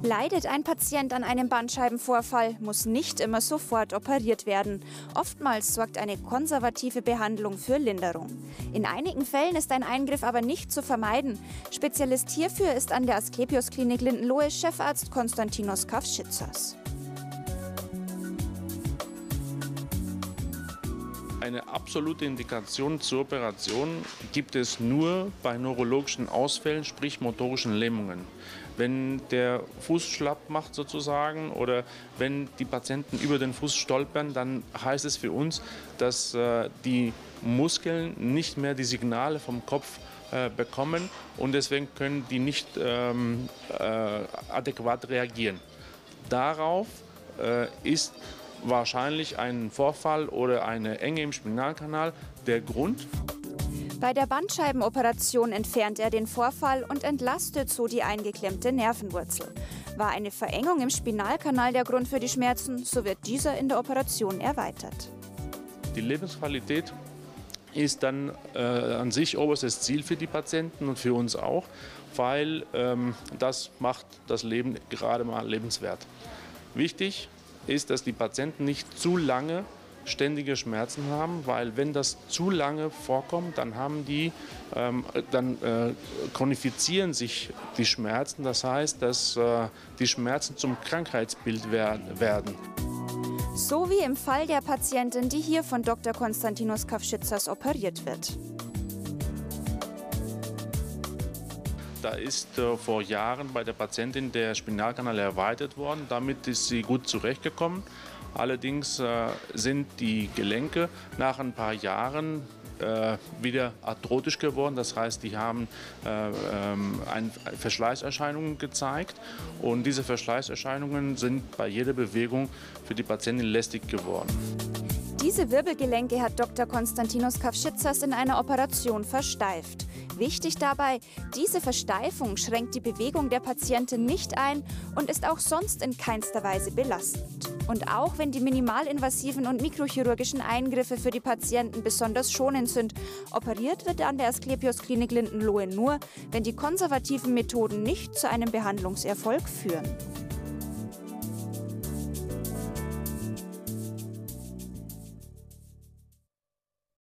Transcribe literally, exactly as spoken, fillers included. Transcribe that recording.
Leidet ein Patient an einem Bandscheibenvorfall, muss nicht immer sofort operiert werden. Oftmals sorgt eine konservative Behandlung für Linderung. In einigen Fällen ist ein Eingriff aber nicht zu vermeiden. Spezialist hierfür ist an der Asklepios-Klinik Lindenlohe Chefarzt Konstantinos Kavschitsas. Eine absolute Indikation zur Operation gibt es nur bei neurologischen Ausfällen, sprich motorischen Lähmungen. Wenn der Fuß schlapp macht sozusagen oder wenn die Patienten über den Fuß stolpern, dann heißt es für uns, dass äh, die Muskeln nicht mehr die Signale vom Kopf äh, bekommen und deswegen können die nicht ähm, äh, adäquat reagieren. Darauf äh, ist wahrscheinlich ein Vorfall oder eine Enge im Spinalkanal der Grund. Bei der Bandscheibenoperation entfernt er den Vorfall und entlastet so die eingeklemmte Nervenwurzel. War eine Verengung im Spinalkanal der Grund für die Schmerzen, so wird dieser in der Operation erweitert. Die Lebensqualität ist dann äh, an sich oberstes Ziel für die Patienten und für uns auch, weil ähm, das macht das Leben gerade mal lebenswert. Wichtig ist, dass die Patienten nicht zu lange ständige Schmerzen haben, weil wenn das zu lange vorkommt, dann haben die, ähm, dann äh, chronifizieren sich die Schmerzen. Das heißt, dass äh, die Schmerzen zum Krankheitsbild werden. So wie im Fall der Patientin, die hier von Doktor Konstantinos Kavschitsas operiert wird. Da ist äh, vor Jahren bei der Patientin der Spinalkanal erweitert worden. Damit ist sie gut zurechtgekommen. Allerdings äh, sind die Gelenke nach ein paar Jahren äh, wieder arthrotisch geworden. Das heißt, die haben äh, ähm, ein, Verschleißerscheinungen gezeigt. Und diese Verschleißerscheinungen sind bei jeder Bewegung für die Patientin lästig geworden. Diese Wirbelgelenke hat Doktor Konstantinos Kavschitsas in einer Operation versteift. Wichtig dabei, diese Versteifung schränkt die Bewegung der Patientin nicht ein und ist auch sonst in keinster Weise belastend. Und auch wenn die minimalinvasiven und mikrochirurgischen Eingriffe für die Patienten besonders schonend sind, operiert wird an der Asklepios-Klinik Lindenlohe nur, wenn die konservativen Methoden nicht zu einem Behandlungserfolg führen.